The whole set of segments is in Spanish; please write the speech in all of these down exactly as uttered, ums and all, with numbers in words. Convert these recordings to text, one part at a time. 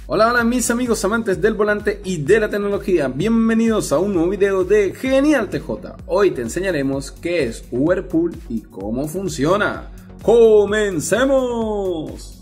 Hola, hola mis amigos amantes del volante y de la tecnología, bienvenidos a un nuevo video de Genial T J. Hoy te enseñaremos qué es Uber Pool y cómo funciona. ¡Comencemos!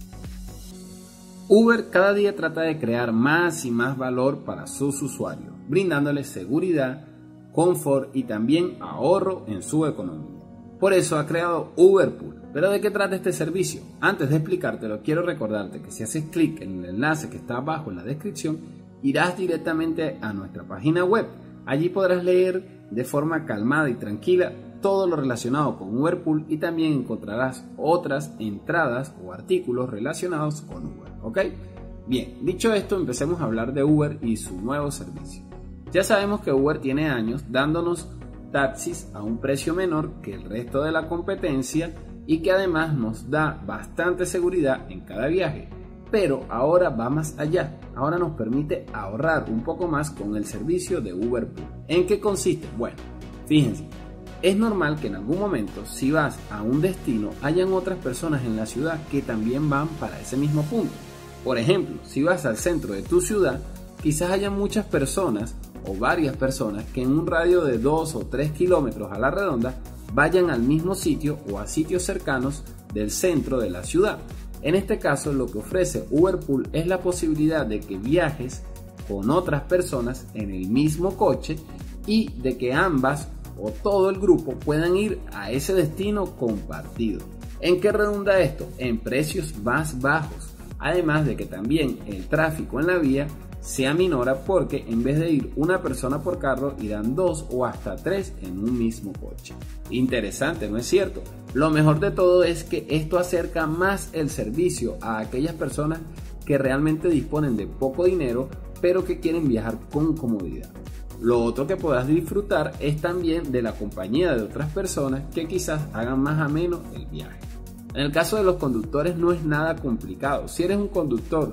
Uber cada día trata de crear más y más valor para sus usuarios, brindándoles seguridad, confort y también ahorro en su economía. Por eso ha creado Uber Pool. ¿Pero de qué trata este servicio? Antes de explicártelo, quiero recordarte que si haces clic en el enlace que está abajo en la descripción, irás directamente a nuestra página web. Allí podrás leer de forma calmada y tranquila todo lo relacionado con Uber Pool y también encontrarás otras entradas o artículos relacionados con Uber, ¿ok? Bien, dicho esto, empecemos a hablar de Uber y su nuevo servicio. Ya sabemos que Uber tiene años dándonos taxis a un precio menor que el resto de la competencia y que además nos da bastante seguridad en cada viaje, pero ahora va más allá. Ahora nos permite ahorrar un poco más con el servicio de Uber Pool. ¿En qué consiste? Bueno, fíjense, es normal que en algún momento, si vas a un destino, hayan otras personas en la ciudad que también van para ese mismo punto. Por ejemplo, si vas al centro de tu ciudad, quizás haya muchas personas o varias personas que en un radio de dos o tres kilómetros a la redonda vayan al mismo sitio o a sitios cercanos del centro de la ciudad. En este caso, lo que ofrece Uber Pool es la posibilidad de que viajes con otras personas en el mismo coche y de que ambas o todo el grupo puedan ir a ese destino compartido. ¿En qué redunda esto? En precios más bajos, además de que también el tráfico en la vía se aminora porque en vez de ir una persona por carro irán dos o hasta tres en un mismo coche. Interesante, ¿no es cierto? Lo mejor de todo es que esto acerca más el servicio a aquellas personas que realmente disponen de poco dinero pero que quieren viajar con comodidad. Lo otro que podrás disfrutar es también de la compañía de otras personas que quizás hagan más ameno el viaje. En el caso de los conductores no es nada complicado. Si eres un conductor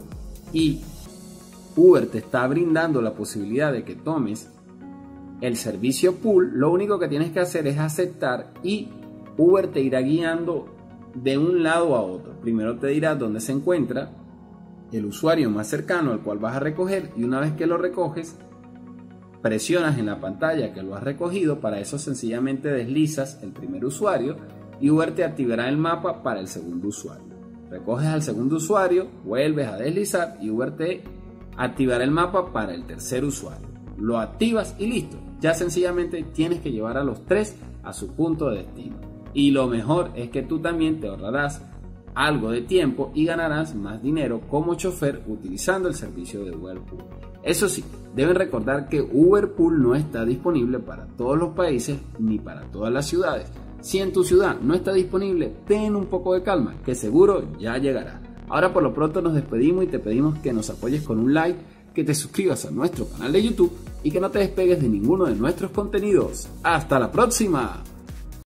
y Uber te está brindando la posibilidad de que tomes el servicio Pool, lo único que tienes que hacer es aceptar y Uber te irá guiando de un lado a otro. Primero te dirá dónde se encuentra el usuario más cercano al cual vas a recoger y una vez que lo recoges, presionas en la pantalla que lo has recogido. Para eso sencillamente deslizas el primer usuario y Uber te activará el mapa para el segundo usuario. Recoges al segundo usuario, vuelves a deslizar y Uber te activará el mapa para el tercer usuario. Lo activas y listo. Ya sencillamente tienes que llevar a los tres a su punto de destino. Y lo mejor es que tú también te ahorrarás algo de tiempo y ganarás más dinero como chofer utilizando el servicio de Uber Pool. Eso sí, deben recordar que Uber Pool no está disponible para todos los países ni para todas las ciudades. Si en tu ciudad no está disponible, ten un poco de calma, que seguro ya llegará. Ahora por lo pronto nos despedimos y te pedimos que nos apoyes con un like, que te suscribas a nuestro canal de YouTube y que no te despegues de ninguno de nuestros contenidos. ¡Hasta la próxima!